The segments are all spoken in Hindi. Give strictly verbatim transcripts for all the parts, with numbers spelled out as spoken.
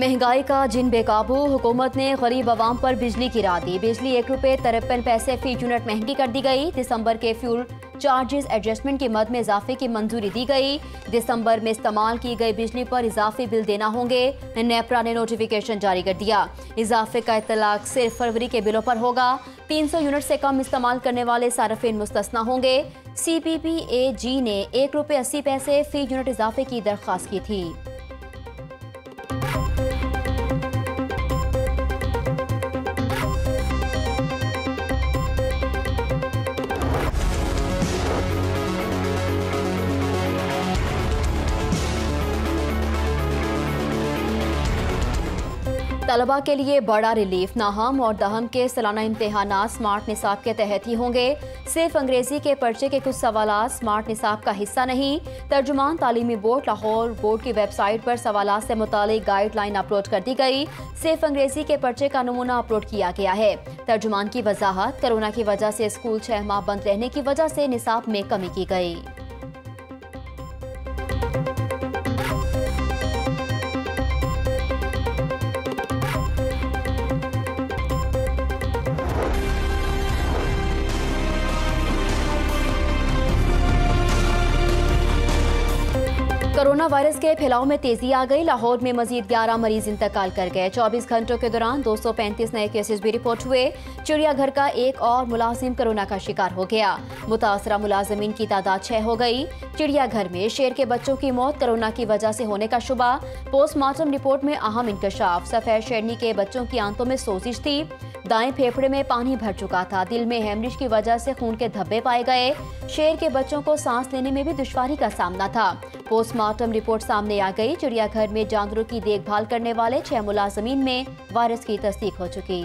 महंगाई का जिन बेकाबू, हुकूमत ने गरीब आवाम पर बिजली गिरा दी। बिजली एक रुपये तिरपन पैसे फी यूनिट महंगी कर दी गई। दिसंबर के फ्यूल चार्जेस एडजस्टमेंट की मद में इजाफे की मंजूरी दी गई। दिसंबर में इस्तेमाल की गई बिजली पर इजाफी बिल देना होंगे। नेपरा ने नोटिफिकेशन जारी कर दिया। इजाफे का इतलाक सिर्फ फरवरी के बिलों पर होगा। तीन सौ यूनिट से कम इस्तेमाल करने वाले सार्फिन मुस्तस्ना होंगे। सी पी पी ए जी ने एक रुपये अस्सी पैसे फी यूनिट इजाफे की दरख्वास्त की थी। तलबा के लिए बड़ा रिलीफ। नाहम और दहम के सालाना इम्तिहानात स्मार्ट निसाब के तहत ही होंगे। सिर्फ अंग्रेजी के पर्चे के कुछ सवालात स्मार्ट निसाब का हिस्सा नहीं। तर्जुमान तालीमी बोर्ड लाहौर बोर्ड की वेबसाइट पर सवालात से मुतालिक गाइडलाइन अपलोड कर दी गई। सिर्फ अंग्रेजी के पर्चे का नमूना अपलोड किया गया है। तर्जुमान की वजाहत, कोरोना की वजह से स्कूल छह माह बंद रहने की वजह से निसाब में कमी की गई। कोरोना वायरस के फैलाव में तेजी आ गई। लाहौर में मजीद ग्यारह मरीज इंतकाल कर गए। चौबीस घंटों के दौरान दो सौ पैंतीस नए केसेस भी रिपोर्ट हुए। चिड़ियाघर का एक और मुलाजिम कोरोना का शिकार हो गया। मुतासरा मुलाजिमीन की तादाद छह हो गई। चिड़ियाघर में शेर के बच्चों की मौत कोरोना की वजह से होने का शुबा। पोस्टमार्टम रिपोर्ट में अहम इंकशाफ। सफेद शेरनी के बच्चों की आंतों में सोजिश थी। दाएं फेफड़े में पानी भर चुका था। दिल में हेमरिज की वजह से खून के धब्बे पाए गए। शेर के बच्चों को सांस लेने में भी दुश्वारी का सामना था। पोस्टमार्टम रिपोर्ट सामने आ गई। चिड़ियाघर में जानवरों की देखभाल करने वाले छह मुलाजमीन में वायरस की तस्दीक हो चुकी।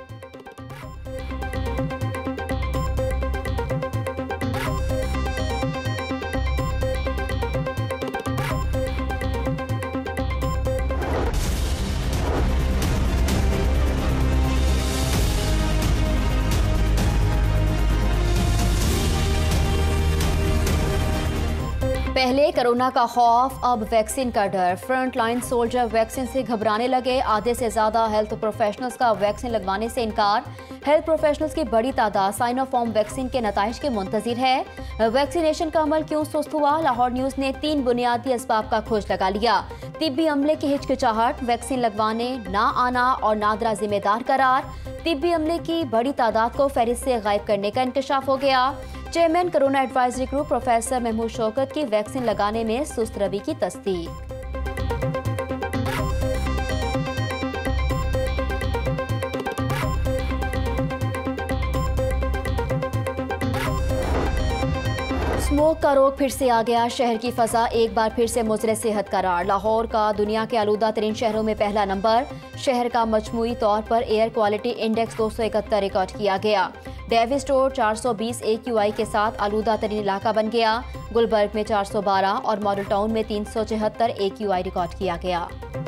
पहले कोरोना का खौफ, अब वैक्सीन का डर। फ्रंट लाइन सोल्जर वैक्सीन से घबराने लगे। आधे से ज्यादा हेल्थ प्रोफेशनल्स का वैक्सीन लगवाने से इनकार। हेल्थ प्रोफेशनल्स की बड़ी तादाद साइनोफार्म वैक्सीन के नताइज के मुंतजिर है। वैक्सीनेशन का अमल क्यों सुस्त हुआ? लाहौर न्यूज ने तीन बुनियादी असबाब का खोज लगा लिया। तिब्बी अमले की हिचकिचाहट, वैक्सीन लगवाने ना आना और नादरा जिम्मेदार करार। तिब्बी अमले की बड़ी तादाद को फहरिस्त से गायब करने का इंकशाफ हो गया। Chairman corona advisory group professor Mahmood Shaukat की वैक्सीन लगाने में सुस्त रवि की तस्दीक। स्मोक का रोग फिर से आ गया। शहर की फजा एक बार फिर से मुज़र सेहत करार। लाहौर का दुनिया के आलूदा तरीन शहरों में पहला नंबर। शहर का मजमूई तौर पर एयर क्वालिटी इंडेक्स दो सौ इकहत्तर रिकॉर्ड किया गया। डेविस रोड चार सौ बीस ए क्यू आई के साथ आलूदा तरीन इलाका बन गया। गुलबर्ग में चार सौ बारह और मॉडल टाउन में तीन सौ चौहत्तर ए क्यू आई रिकॉर्ड किया गया।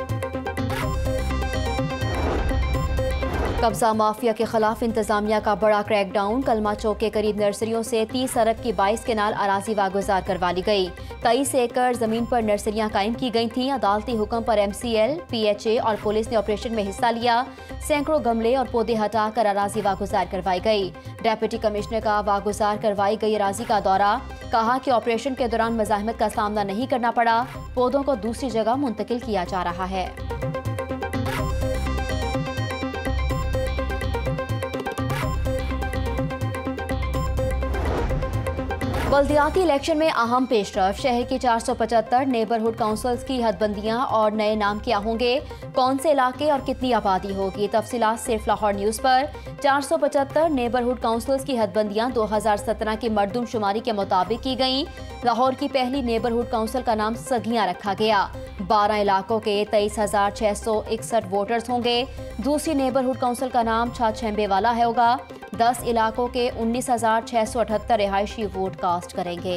कब्जा माफिया के खिलाफ इंतजामिया का बड़ा क्रैकडाउन। कलमा चौक के करीब नर्सरियों से तीस अरब की बाईस केनाल अराजी वागुजार करवा ली गई। तेईस एकड़ जमीन पर नर्सरियां कायम की गई थीं। अदालती हुक्म पर M C L, P H A और पुलिस ने ऑपरेशन में हिस्सा लिया। सैकड़ों गमले और पौधे हटाकर अराजी वागुजार करवाई गई। डेप्यूटी कमिश्नर का वागुजार करवाई गई अराजी का दौरा। कहा कि ऑपरेशन के दौरान मज़ाहमत का सामना नहीं करना पड़ा। पौधों को दूसरी जगह मुंतकिल किया जा रहा है। बल्दियाती इलेक्शन में अहम पेशरफ। शहर की चार सौ पचहत्तर नेबरहुड काउंसिल्स की हदबंदियां और नए नाम क्या होंगे? कौन से इलाके और कितनी आबादी होगी? तफसीलात सिर्फ लाहौर न्यूज़ पर। चार सौ पचहत्तर नेबरहुड काउंसिल्स की हदबंदियां दो हज़ार सत्रह की मरदूमशुमारी के मुताबिक की गईं। लाहौर की पहली नेबरहुड काउंसिल का नाम सगियां रखा गया। बारह इलाकों के तेईस हजार छह सौ इकसठ वोटर्स होंगे। दूसरी नेबरहुड काउंसिल का नाम छाछेंबे वाला होगा। दस इलाकों के उन्नीस हजार छह सौ अठहत्तर रिहायशी वोट कास्ट करेंगे।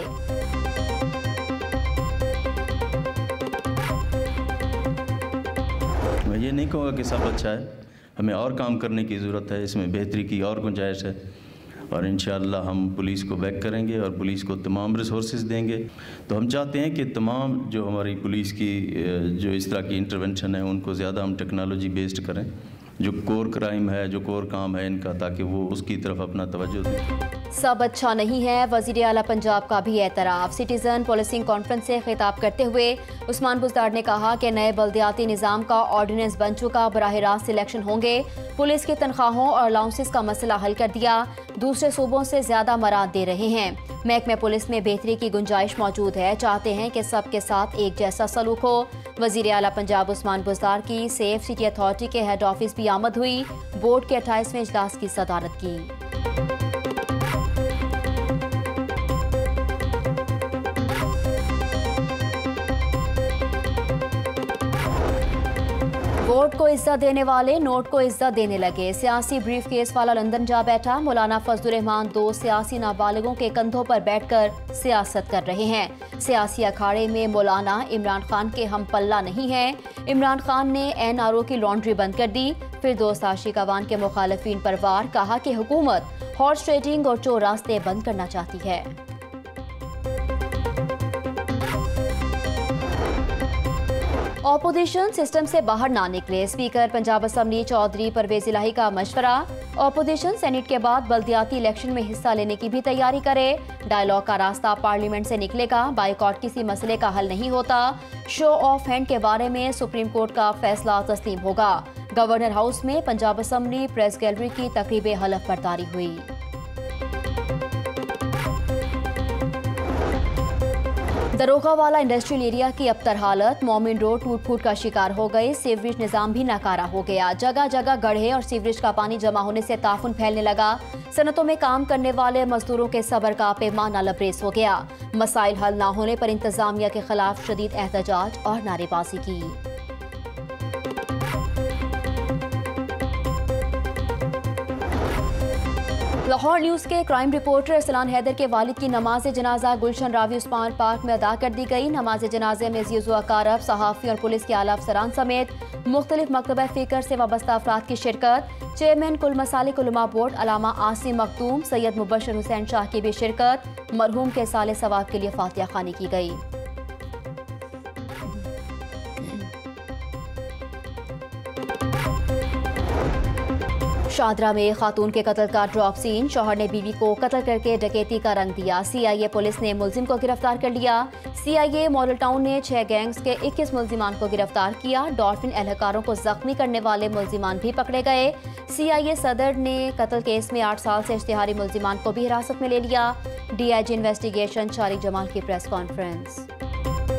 मैं ये नहीं कहूँगा कि सब अच्छा है, हमें और काम करने की ज़रूरत है, इसमें बेहतरी की और गुंजाइश है। और इंशाअल्लाह हम पुलिस को बैक करेंगे और पुलिस को तमाम रिसोर्सेज देंगे। तो हम चाहते हैं कि तमाम जो हमारी पुलिस की जो इस तरह की इंटरवेंशन है उनको ज़्यादा हम टेक्नोलॉजी बेस्ड करें, जो कोर क्राइम है, जो कोर काम है इनका, ताकि वो उसकी तरफ अपना तवज्जो दें। सब अच्छा नहीं है, वज़ीर आला पंजाब का भी एतराफ़। सिटीज़न पुलिसिंग कॉन्फ्रेंस से खिताब करते हुए उस्मान बुज़दार ने कहा कि नए बल्दियाती निज़ाम का ऑर्डिनेंस बन चुका, बराह रास्त सिलेक्शन होंगे। पुलिस की तनख्वाहों और अलाउंसेस का मसला हल कर दिया, दूसरे सूबों से ज़्यादा मराद दे रहे हैं। महकमे पुलिस में बेहतरी की गुंजाइश मौजूद है, चाहते हैं कि सबके साथ एक जैसा सलूक हो। वज़ीर आला पंजाब उस्मान बुज़दार की सेफ सिटी अथॉरिटी के हेड ऑफिस भी आमद हुई, बोर्ड के अट्ठाईसवें इजलास की सदारत की। वोट को इज्जत देने वाले नोट को इज्जत देने लगे। सियासी ब्रीफ केस वाला लंदन जा बैठा। मौलाना फजलुर रहमान दो सियासी नाबालिगों के कंधों पर बैठकर सियासत कर रहे हैं। सियासी अखाड़े में मौलाना इमरान खान के हम पल्ला नहीं है। इमरान खान ने एन आर ओ की लॉन्ड्री बंद कर दी, फिर दोस्त आशिक अवान के मुखालिफिन पर वार, कहा कि हुकूमत हॉर्स ट्रेडिंग और चोर रास्ते बंद करना चाहती है। ऑपोजिशन सिस्टम से बाहर ना निकले, स्पीकर पंजाब असम्बली चौधरी परवेज इलाही का मशवरा। ऑपोजिशन सेनेट के बाद बल्दियाती इलेक्शन में हिस्सा लेने की भी तैयारी करे। डायलॉग का रास्ता पार्लियामेंट से निकलेगा, बाइकॉट किसी मसले का हल नहीं होता। शो ऑफ हैंड के बारे में सुप्रीम कोर्ट का फैसला तस्लीम होगा। गवर्नर हाउस में पंजाब असम्बली प्रेस गैलरी की तकरीब हलफ बर्दारी हुई। दरोगा वाला इंडस्ट्रियल एरिया की अबतर हालत, मोमिन रोड टूट फूट का शिकार हो गई। सीवरेज निजाम भी नाकारा हो गया, जगह जगह गड्ढे और सीवरेज का पानी जमा होने से ताफुन फैलने लगा। सनतों में काम करने वाले मजदूरों के सब्र का पैमाना लबरेज हो गया। मसाइल हल ना होने पर इंतजामिया के खिलाफ शदीद एहतजाज और नारेबाजी की। लाहौर न्यूज़ के क्राइम रिपोर्टर अरसलान हैदर के वालिद की नमाज जनाजा गुलशन रावी उस्मान पार्क में अदा कर दी गई। नमाज जनाजे में अजीज़ व अकारब, सहाफ़ी और पुलिस के आला अफसरान समेत मुख्तलिफ मकतबा फ़िक्र से वाबस्ता अफराद की शिरकत। चेयरमैन कुल मसालिक उलमा बोर्ड अलामा आसिम मखदूम, सैयद मुबशर हुसैन शाह की भी शिरकत। मरहूम के साले सवाब के लिए फातिहा खानी की गई। शादरा में खातून के कत्ल का ड्रॉप सीन, शौहर ने बीवी को कत्ल करके डकैती का रंग दिया। सीआईए पुलिस ने मुलजिम को गिरफ्तार कर लिया। सीआईए मॉडल टाउन ने छह गैंग्स के इक्कीस मुलजिमान को गिरफ्तार किया। डॉल्फिन एहलकारों को जख्मी करने वाले मुलजिमान भी पकड़े गए। सीआईए सदर ने कत्ल केस में आठ साल से इश्तिहारी मुलजिमान को भी हिरासत में ले लिया। डीआईजी इन्वेस्टिगेशन शारिक जमाल की प्रेस कॉन्फ्रेंस।